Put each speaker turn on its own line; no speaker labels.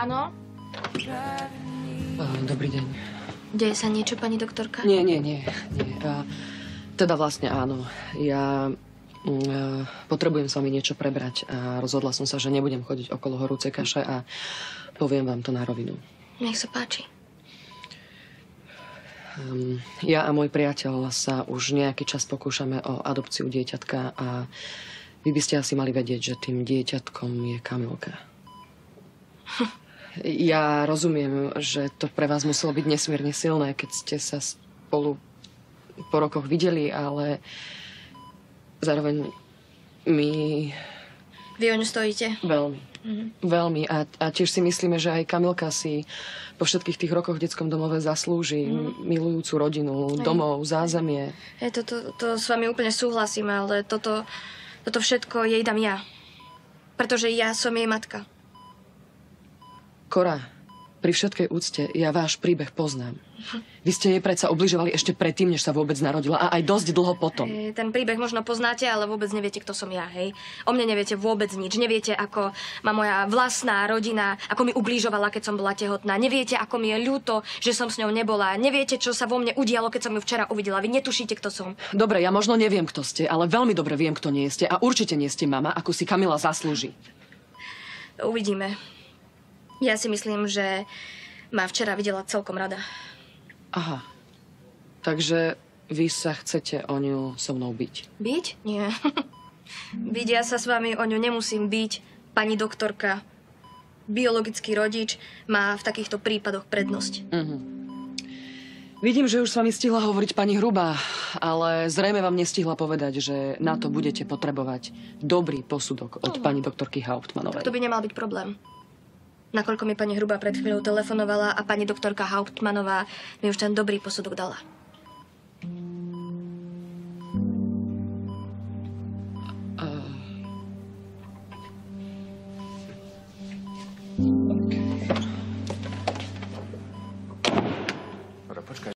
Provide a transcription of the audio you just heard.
Áno?
Dobrý deň.
Deje sa niečo, pani doktorka?
Nie. Teda vlastne áno. Ja potrebujem s vami niečo prebrať a rozhodla som sa, že nebudem chodiť okolo horúcej kaše a poviem vám to na rovinu.
Nech sa páči.
Ja a môj priateľ sa už nejaký čas pokúšame o adopciu dieťatka a vy by ste asi mali vedieť, že tým dieťatkom je Kamilka. Ja rozumiem, že to pre vás muselo byť nesmierne silné, keď ste sa spolu po rokoch videli, ale zároveň my...
Vy o ňu stojíte?
Veľmi. Veľmi. A tiež si myslíme, že aj Kamilka si po všetkých tých rokoch v detskom domove zaslúži milujúcu rodinu, domov, zázemie.
To s vami úplne súhlasím, ale toto všetko jej dám ja. Pretože ja som jej matka.
Kora, pri všetkej úcte, ja váš príbeh poznám. Vy ste jej predsa ubližovali ešte predtým, než sa vôbec narodila a aj dosť dlho potom.
Ten príbeh možno poznáte, ale vôbec neviete, kto som ja, hej? O mne neviete vôbec nič. Neviete, ako ma moja vlastná rodina, ako mi ubližovala, keď som bola tehotná. Neviete, ako mi je ľúto, že som s ňou nebola. Neviete, čo sa vo mne udialo, keď som ju včera uvidela. Vy netušíte, kto som.
Dobre, ja možno neviem, kto ste, ale veľmi dobre viem, kto nie ste. A určite nie ste mama, ako si Kamila zaslúži.
Uvidíme. Ja si myslím, že ma včera videla celkom rada.
Aha. Takže vy sa chcete o ňu so mnou byť?
Byť? Nie. Byť ja sa s vami o ňu nemusím byť. Pani doktorka, biologický rodič má v takýchto prípadoch prednosť.
Vidím, že už s vami stihla hovoriť pani Hrubá, ale zrejme vám nestihla povedať, že na to budete potrebovať dobrý posudok od pani doktorky Hauptmanovej.
To by nemal byť problém. Nakoľko mi pani Hrubá pred chvíľou telefonovala a pani doktorka Hauptmanová mi už ten dobrý posudok dala.